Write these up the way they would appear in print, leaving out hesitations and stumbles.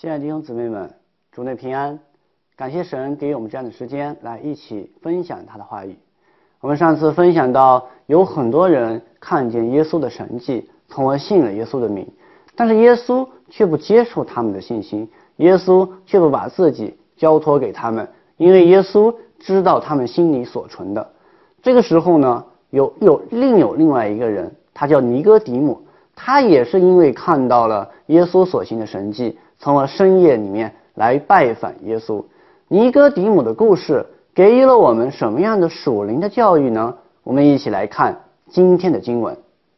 亲爱的弟兄姊妹们，主内平安！感谢神给我们这样的时间来一起分享他的话语。我们上次分享到，有很多人看见耶稣的神迹，从而信了耶稣的名，但是耶稣却不接受他们的信心，耶稣却不把自己交托给他们，因为耶稣知道他们心里所存的。这个时候呢，有另外一个人，他叫尼哥底母，他也是因为看到了耶稣所行的神迹，从而深夜里面来拜访耶稣。尼哥底母的故事给予了我们什么样的属灵的教育呢？我们一起来看今天的经文。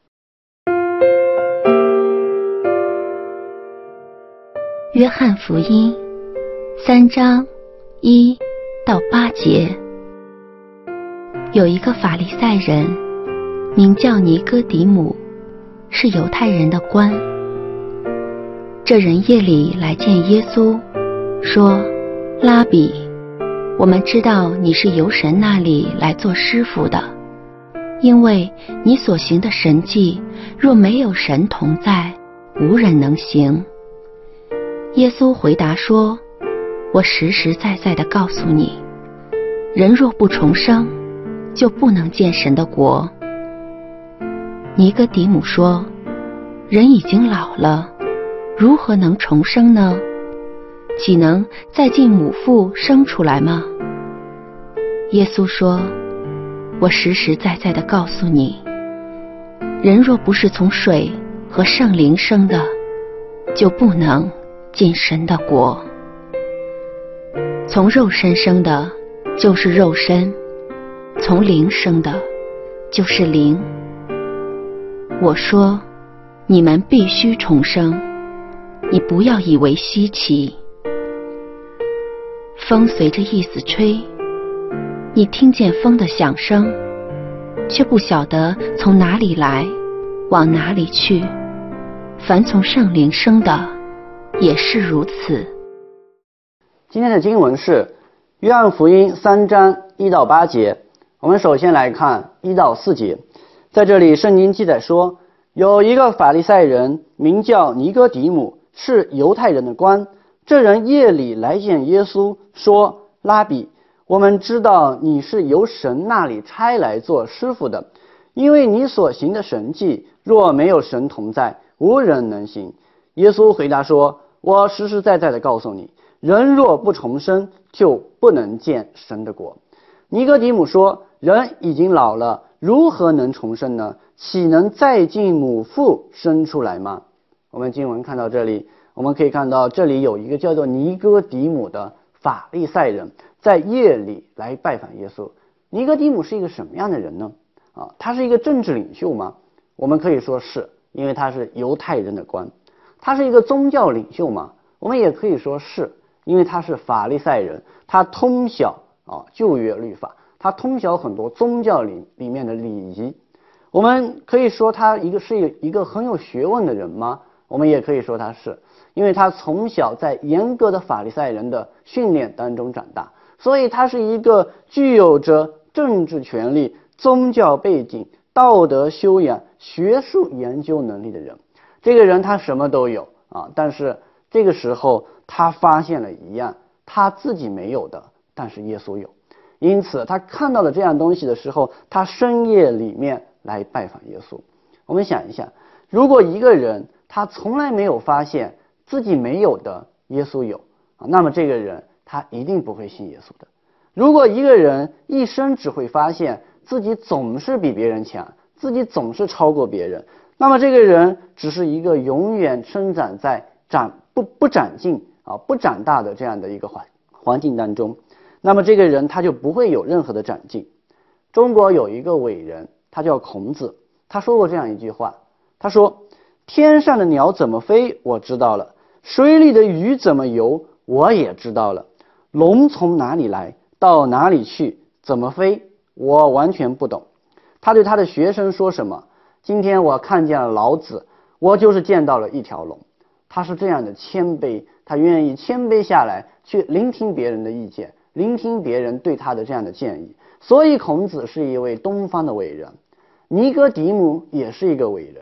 约翰福音3章1到8节。有一个法利赛人，名叫尼哥底母，是犹太人的官。这人夜里来见耶稣，说：拉比，我们知道你是由神那里来做师傅的，因为你所行的神迹，若没有神同在，无人能行。耶稣回答说：我实实在在地告诉你，人若不重生，就不能见神的国。尼哥底母说：人已经老了，如何能重生呢？岂能再进母腹生出来吗？耶稣说：我实实在在地告诉你，人若不是从水和圣灵生的，就不能进神的国。从肉身生的就是肉身，从灵生的就是灵。我说你们必须重生，你不要以为稀奇。风随着意思吹，你听见风的响声，却不晓得从哪里来，往哪里去。凡从圣灵生的，也是如此。 今天的经文是约翰福音3章1到8节。我们首先来看1到4节。在这里圣经记载说，有一个法利赛人名叫尼哥底母，是犹太人的官。这人夜里来见耶稣，说：拉比，我们知道你是由神那里差来做师傅的，因为你所行的神迹，若没有神同在，无人能行。耶稣回答说：我实实在在地告诉你，人若不重生，就不能见神的国。尼哥底母说：人已经老了，如何能重生呢？岂能再进母腹生出来吗？我们经文看到这里，我们可以看到这里有一个叫做尼哥底母的法利赛人，在夜里来拜访耶稣。尼哥底母是一个什么样的人呢？他是一个政治领袖吗？我们可以说是，因为他是犹太人的官。他是一个宗教领袖吗？我们也可以说是，因为他是法利赛人，他通晓旧约律法，他通晓很多宗教里面的礼仪。我们可以说他是一个很有学问的人吗？我们也可以说他是，因为他从小在严格的法利赛人的训练当中长大，所以他是一个具有着政治权力、宗教背景、道德修养、学术研究能力的人。这个人他什么都有但是这个时候他发现了一样他自己没有的，但是耶稣有。因此他看到了这样东西的时候，他深夜里面来拜访耶稣。我们想一下，如果一个人他从来没有发现自己没有的耶稣有那么这个人他一定不会信耶稣的。如果一个人一生只会发现自己总是比别人强，自己总是超过别人，那么这个人只是一个永远生长在不长进不长大的这样的一个环境当中，那么这个人他就不会有任何的长进。中国有一个伟人，他叫孔子，他说过这样一句话，他说：天上的鸟怎么飞我知道了，水里的鱼怎么游我也知道了，龙从哪里来到哪里去怎么飞我完全不懂。他对他的学生说什么？今天我看见了老子，我就是见到了一条龙。他是这样的谦卑，他愿意谦卑下来去聆听别人的意见，聆听别人对他的这样的建议。所以孔子是一位东方的伟人，尼哥底母也是一个伟人，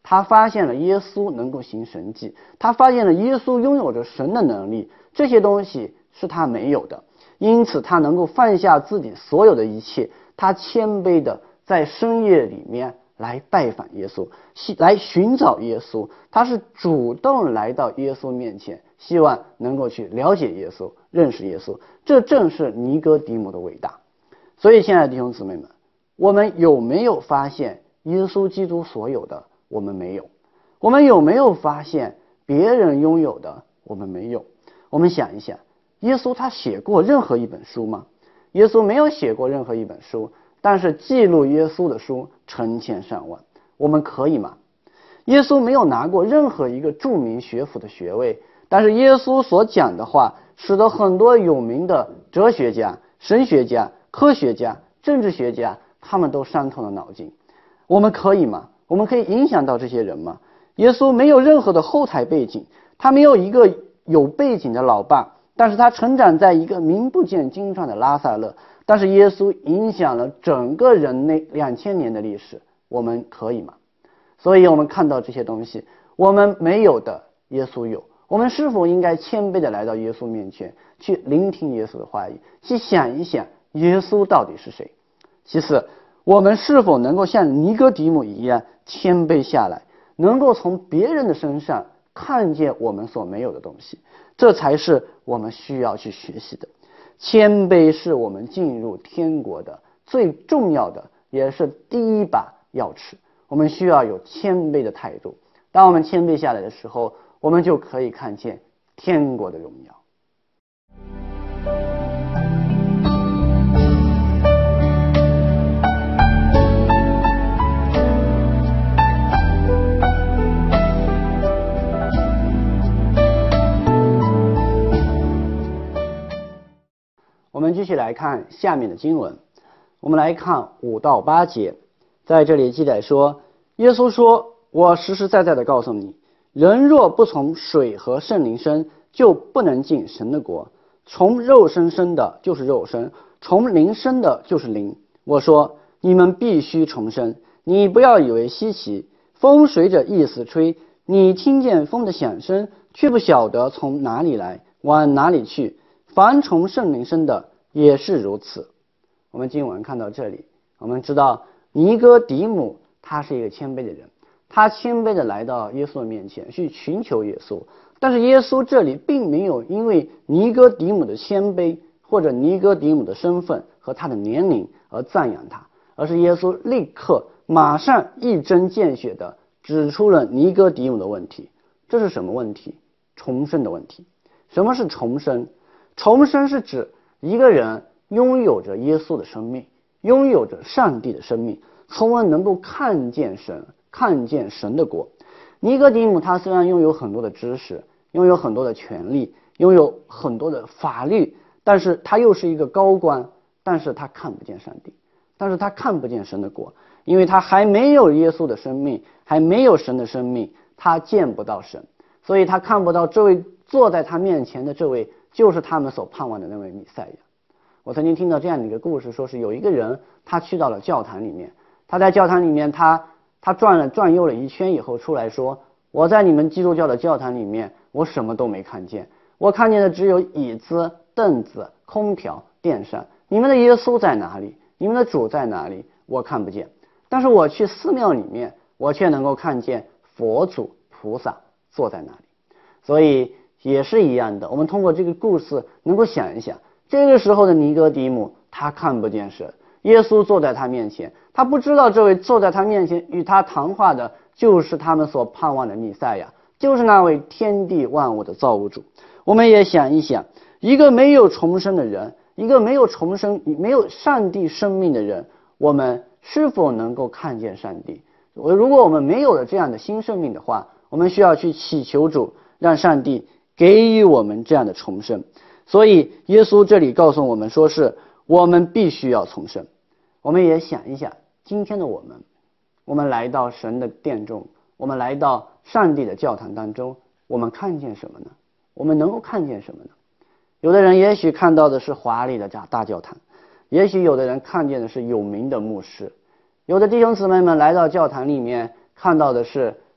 他发现了耶稣能够行神迹，他发现了耶稣拥有着神的能力，这些东西是他没有的，因此他能够放下自己所有的一切，他谦卑的在深夜里面来拜访耶稣，来寻找耶稣，他是主动来到耶稣面前，希望能够去了解耶稣，认识耶稣，这正是尼哥底母的伟大。所以亲爱的弟兄姊妹们，我们有没有发现耶稣基督所有的我们没有？我们有没有发现别人拥有的我们没有？我们想一想，耶稣他写过任何一本书吗？耶稣没有写过任何一本书，但是记录耶稣的书成千上万，我们可以吗？耶稣没有拿过任何一个著名学府的学位，但是耶稣所讲的话使得很多有名的哲学家、神学家、科学家、政治学家他们都伤透了脑筋，我们可以吗？我们可以影响到这些人吗？耶稣没有任何的后台背景，他没有一个有背景的老爸，但是他成长在一个名不见经传的拉萨勒，但是耶稣影响了整个人类2000年的历史，我们可以吗？所以我们看到这些东西，我们没有的耶稣有，我们是否应该谦卑的来到耶稣面前，去聆听耶稣的话语，去想一想耶稣到底是谁？其次，我们是否能够像尼哥底母一样谦卑下来，能够从别人的身上看见我们所没有的东西？这才是我们需要去学习的。谦卑是我们进入天国的最重要的，也是第一把钥匙。我们需要有谦卑的态度，当我们谦卑下来的时候，我们就可以看见天国的荣耀。我们继续来看下面的经文，我们来看5到8节，在这里记载说，耶稣说，我实实在在的告诉你，人若不从水和圣灵生，就不能进神的国。从肉身生的就是肉身，从灵生的就是灵。我说，你们必须重生。你不要以为稀奇，风随着意思吹，你听见风的响声，却不晓得从哪里来，往哪里去。凡从圣灵生的也是如此。我们经文看到这里，我们知道尼哥底母他是一个谦卑的人，他谦卑的来到耶稣的面前去寻求耶稣，但是耶稣这里并没有因为尼哥底母的谦卑或者尼哥底母的身份和他的年龄而赞扬他，而是耶稣立刻马上一针见血的指出了尼哥底母的问题。这是什么问题？重生的问题。什么是重生？重生是指一个人拥有着耶稣的生命，拥有着上帝的生命，从而能够看见神，看见神的国。尼哥底母他虽然拥有很多的知识，拥有很多的权利，拥有很多的法律，但是他又是一个高官，但是他看不见上帝，但是他看不见神的国，因为他还没有耶稣的生命，还没有神的生命，他见不到神，所以他看不到这位坐在他面前的这位就是他们所盼望的那位弥赛亚。我曾经听到这样的一个故事，说是有一个人他去到了教堂里面，他在教堂里面他转悠了一圈以后出来说，我在你们基督教的教堂里面我什么都没看见，我看见的只有椅子、凳子、空调、电扇，你们的耶稣在哪里？你们的主在哪里？我看不见。但是我去寺庙里面，我却能够看见佛祖菩萨坐在那里。所以也是一样的，我们通过这个故事能够想一想，这个时候的尼哥底母他看不见神，耶稣坐在他面前，他不知道这位坐在他面前与他谈话的就是他们所盼望的弥赛亚，就是那位天地万物的造物主。我们也想一想，一个没有重生的人，一个没有重生没有上帝生命的人，我们是否能够看见上帝？如果我们没有了这样的新生命的话，我们需要去祈求主，让上帝给予我们这样的重生。所以耶稣这里告诉我们说，是我们必须要重生。我们也想一想，今天的我们来到神的殿中，我们来到上帝的教堂当中，我们看见什么呢？我们能够看见什么呢？有的人也许看到的是华丽的大教堂，也许有的人看见的是有名的牧师，有的弟兄姊妹们来到教堂里面看到的是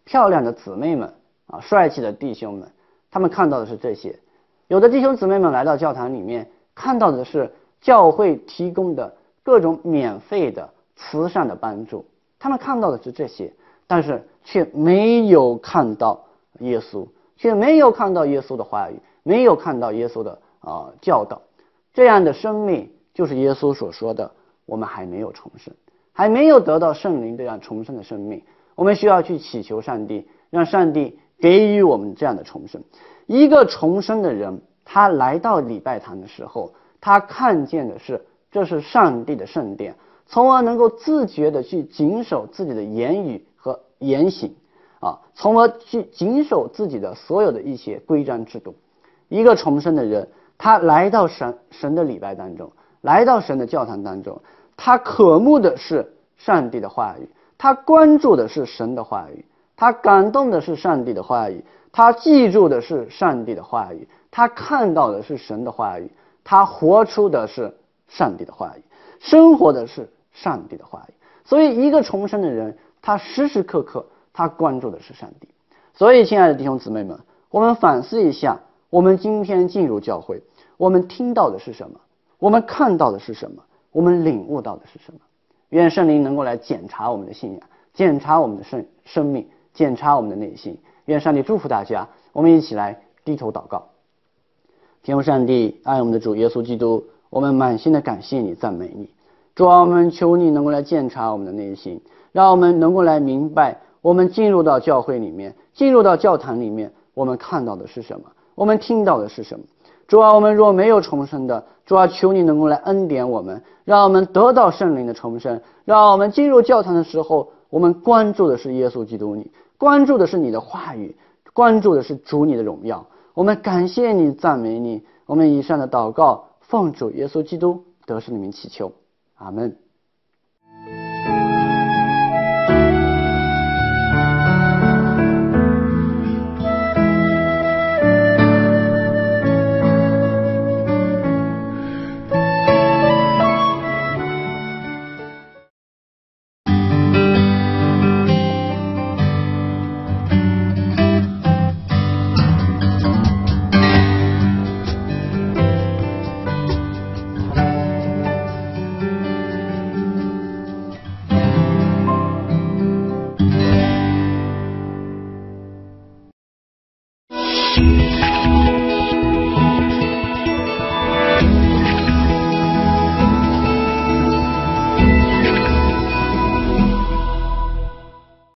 漂亮的姊妹们啊，帅气的弟兄们，他们看到的是这些。有的弟兄姊妹们来到教堂里面，看到的是教会提供的各种免费的慈善的帮助，他们看到的是这些，但是却没有看到耶稣，却没有看到耶稣的话语，没有看到耶稣的教导。这样的生命就是耶稣所说的，我们还没有重生，还没有得到圣灵这样重生的生命。我们需要去祈求上帝，让上帝给予我们这样的重生。一个重生的人，他来到礼拜堂的时候，他看见的是这是上帝的圣殿，从而能够自觉的去谨守自己的言语和言行从而去谨守自己的所有的一些规章制度。一个重生的人，他来到神的礼拜当中，来到神的教堂当中，他渴慕的是上帝的话语，他关注的是神的话语，他感动的是上帝的话语，他记住的是上帝的话语，他看到的是神的话语，他活出的是上帝的话语，生活的是上帝的话语。所以一个重生的人，他时时刻刻他关注的是上帝。所以亲爱的弟兄姊妹们，我们反思一下，我们今天进入教会，我们听到的是什么？我们看到的是什么？我们领悟到的是什么？愿圣灵能够来检查我们的信仰，检查我们的生命，检查我们的内心。愿上帝祝福大家，我们一起来低头祷告。天父上帝，爱我们的主耶稣基督，我们满心的感谢你，赞美你。主啊，我们求你能够来检查我们的内心，让我们能够来明白，我们进入到教会里面，进入到教堂里面，我们看到的是什么，我们听到的是什么。主啊，我们若没有重生的，主啊，求你能够来恩典我们，让我们得到圣灵的重生，让我们进入教堂的时候，我们关注的是耶稣基督你，关注的是你的话语，关注的是主你的荣耀。我们感谢你，赞美你。我们以上的祷告奉主耶稣基督得胜的名祈求，阿们。